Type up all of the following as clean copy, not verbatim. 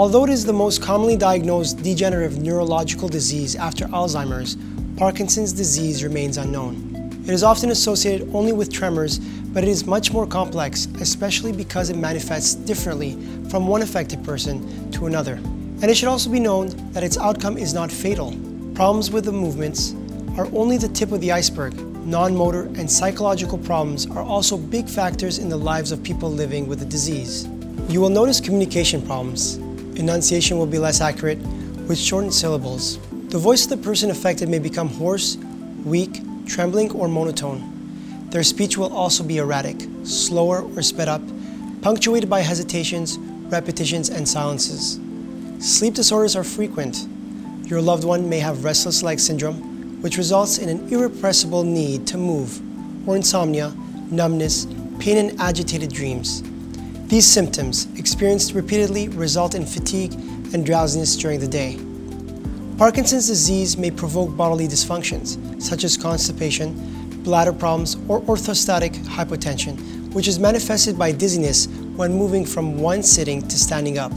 Although it is the most commonly diagnosed degenerative neurological disease after Alzheimer's, Parkinson's disease remains unknown. It is often associated only with tremors, but it is much more complex, especially because it manifests differently from one affected person to another. And it should also be known that its outcome is not fatal. Problems with the movements are only the tip of the iceberg. Non-motor and psychological problems are also big factors in the lives of people living with the disease. You will notice communication problems. Enunciation will be less accurate, with shortened syllables. The voice of the person affected may become hoarse, weak, trembling, or monotone. Their speech will also be erratic, slower or sped up, punctuated by hesitations, repetitions, and silences. Sleep disorders are frequent. Your loved one may have restless leg syndrome, which results in an irrepressible need to move, or insomnia, numbness, pain, and agitated dreams. These symptoms, experienced repeatedly, result in fatigue and drowsiness during the day. Parkinson's disease may provoke bodily dysfunctions, such as constipation, bladder problems, or orthostatic hypotension, which is manifested by dizziness when moving from one sitting to standing up.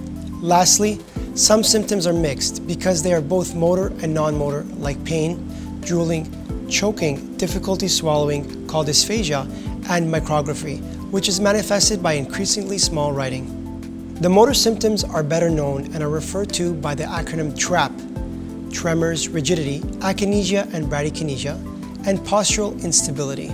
Lastly, some symptoms are mixed because they are both motor and non-motor, like pain, drooling, choking, difficulty swallowing, called dysphagia, and micrography, which is manifested by increasingly small writing. The motor symptoms are better known and are referred to by the acronym TRAP: tremors, rigidity, akinesia and bradykinesia, and postural instability.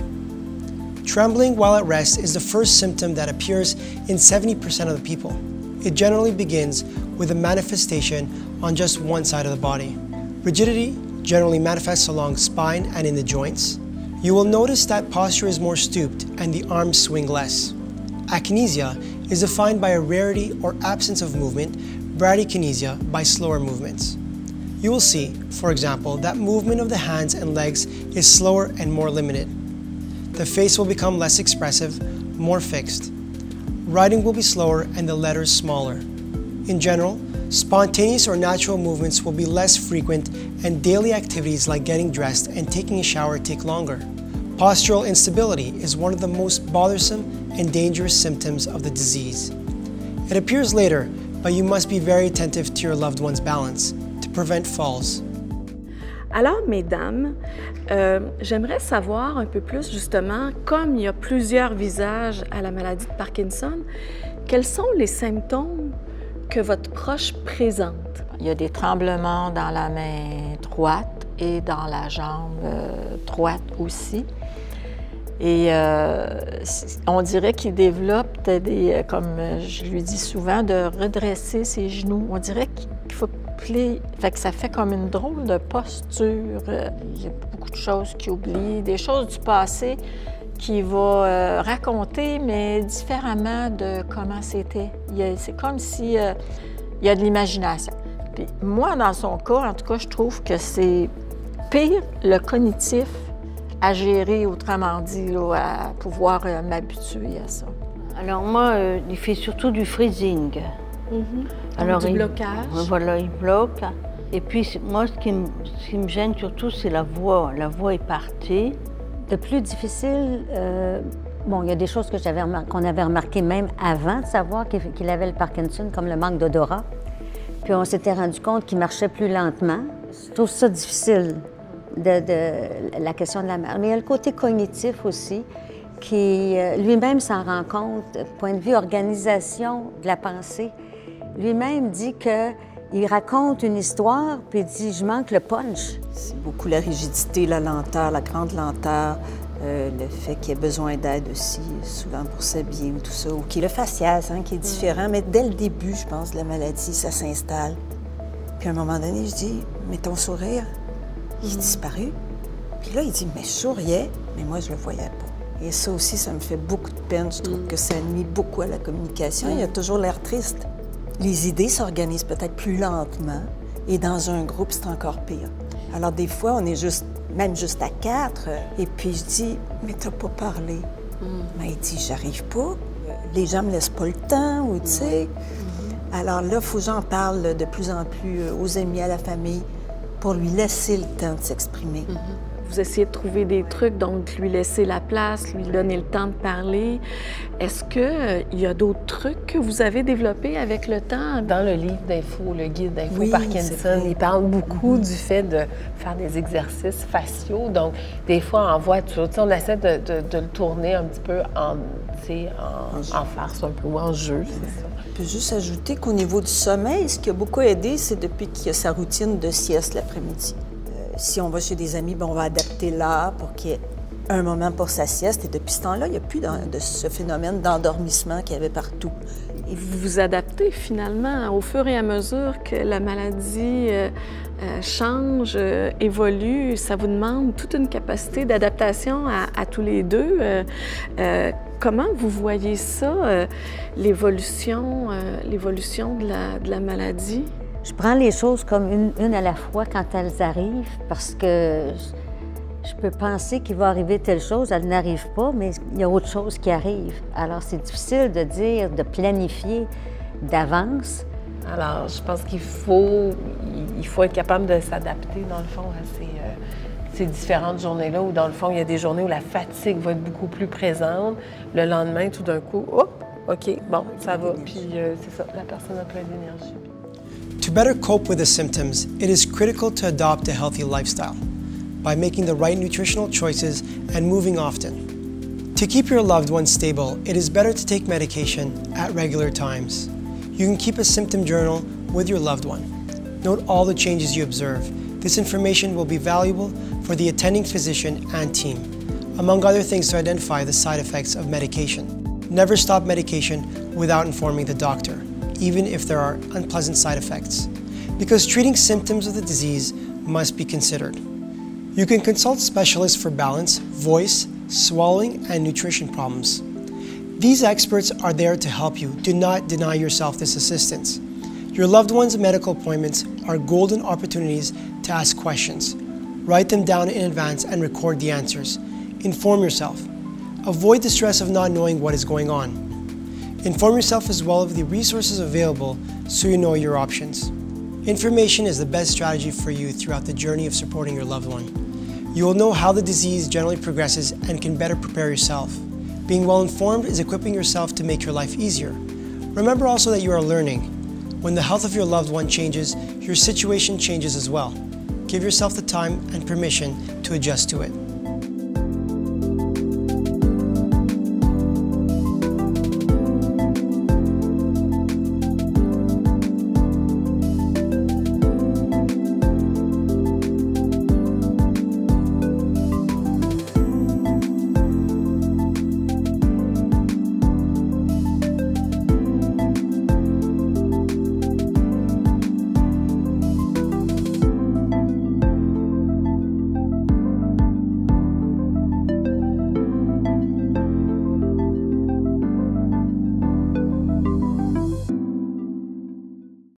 Trembling while at rest is the first symptom that appears in 70% of the people. It generally begins with a manifestation on just one side of the body. Rigidity generally manifests along spine and in the joints. You will notice that posture is more stooped and the arms swing less. Akinesia is defined by a rarity or absence of movement, bradykinesia by slower movements. You will see, for example, that movement of the hands and legs is slower and more limited. The face will become less expressive, more fixed. Writing will be slower and the letters smaller. In general, spontaneous or natural movements will be less frequent and daily activities like getting dressed and taking a shower take longer. Postural instability is one of the most bothersome and dangerous symptoms of the disease. It appears later, but you must be very attentive to your loved one's balance to prevent falls. Alors, mesdames, j'aimerais savoir un peu plus justement, comme il y a plusieurs visages à la maladie de Parkinson, quels sont les symptômes que votre proche présente? Il y a des tremblements dans la main droite et dans la jambe droite aussi. Et on dirait qu'il développe des, comme je lui dis souvent, de redresser ses genoux. On dirait qu'il faut plier, fait que ça fait comme une drôle de posture. Il y a beaucoup de choses qu'il oublie, des choses du passé qu'il va raconter, mais différemment de comment c'était. C'est comme si il y a de l'imagination. Puis moi, dans son cas, en tout cas, je trouve que c'est pire le cognitif à gérer, autrement dit, là, à pouvoir m'habituer à ça. Alors moi, il fait surtout du freezing. Alors, du blocage. Voilà, il bloque. Et puis moi, ce qui me gêne surtout, c'est la voix. La voix est partie. Le plus difficile, bon, il y a des choses qu'on avait remarquées même avant de savoir qu'il avait le Parkinson, comme le manque d'odorat. Puis on s'était rendu compte qu'il marchait plus lentement. Je trouve ça difficile, la question de la marche. Mais il y a le côté cognitif aussi, qui lui-même s'en rend compte, point de vue organisation de la pensée. Lui-même dit qu'il raconte une histoire, puis il dit « je manque le punch ». C'est beaucoup la rigidité, la lenteur, la grande lenteur, le fait qu'il ait besoin d'aide aussi, souvent pour s'habiller ou tout ça, ou qu'il ait le faciès, hein, qui est différent. Mais dès le début, je pense, de la maladie, ça s'installe. Puis à un moment donné, je dis « mais ton sourire, il est disparu ». Puis là, il dit « mais je souriais, mais moi, je le voyais pas ». Et ça aussi, ça me fait beaucoup de peine. Je trouve que ça nuit beaucoup à la communication. Il a toujours l'air triste. Les idées s'organisent peut-être plus lentement, et dans un groupe, c'est encore pire. Alors des fois, on est même juste à 4, et puis je dis « mais t'as pas parlé ». Mais il dit « j'arrive pas, les gens me laissent pas le temps », ou tu sais. Alors là, il faut que j'en parle de plus en plus aux amis, à la famille, pour lui laisser le temps de s'exprimer. vous essayez de trouver des trucs, donc lui laisser la place, lui donner le temps de parler. Est-ce qu'il y a d'autres trucs que vous avez développés avec le temps? Dans le livre d'info, le guide d'info Oui, Parkinson, il parle beaucoup du fait de faire des exercices faciaux. Donc, des fois, en voiture, on essaie de le tourner un petit peu en farce un peu, ou en jeu, c'est ça. Je peux juste ajouter qu'au niveau du sommeil, ce qui a beaucoup aidé, c'est depuis qu'il y a sa routine de sieste l'après-midi. Si on va chez des amis, on va adapter l'heure pour qu'il y ait un moment pour sa sieste. Et depuis ce temps-là, il n'y a plus de ce phénomène d'endormissement qu'il y avait partout. Et vous vous adaptez finalement au fur et à mesure que la maladie change, évolue. Ça vous demande toute une capacité d'adaptation à tous les deux. Comment vous voyez ça, l'évolution de la maladie? Je prends les choses comme une à la fois quand elles arrivent, parce que je peux penser qu'il va arriver telle chose, elle n'arrive pas, mais il y a autre chose qui arrive. Alors, c'est difficile de dire, de planifier d'avance. Alors, je pense qu'il faut être capable de s'adapter, dans le fond, à ces différentes journées-là, où, dans le fond, il y a des journées où la fatigue va être beaucoup plus présente. Le lendemain, tout d'un coup, hop, OK, bon, ça va. Puis, c'est ça, la personne a plein d'énergie. To better cope with the symptoms, it is critical to adopt a healthy lifestyle by making the right nutritional choices and moving often. To keep your loved ones stable, it is better to take medication at regular times. You can keep a symptom journal with your loved one. Note all the changes you observe. This information will be valuable for the attending physician and team, among other things to identify the side effects of medication. Never stop medication without informing the doctor, even if there are unpleasant side effects, because treating symptoms of the disease must be considered. You can consult specialists for balance, voice, swallowing, and nutrition problems. These experts are there to help you. Do not deny yourself this assistance. Your loved one's medical appointments are golden opportunities to ask questions. Write them down in advance and record the answers. Inform yourself. Avoid the stress of not knowing what is going on. Inform yourself as well of the resources available so you know your options. Information is the best strategy for you throughout the journey of supporting your loved one. You will know how the disease generally progresses and can better prepare yourself. Being well informed is equipping yourself to make your life easier. Remember also that you are learning. When the health of your loved one changes, your situation changes as well. Give yourself the time and permission to adjust to it.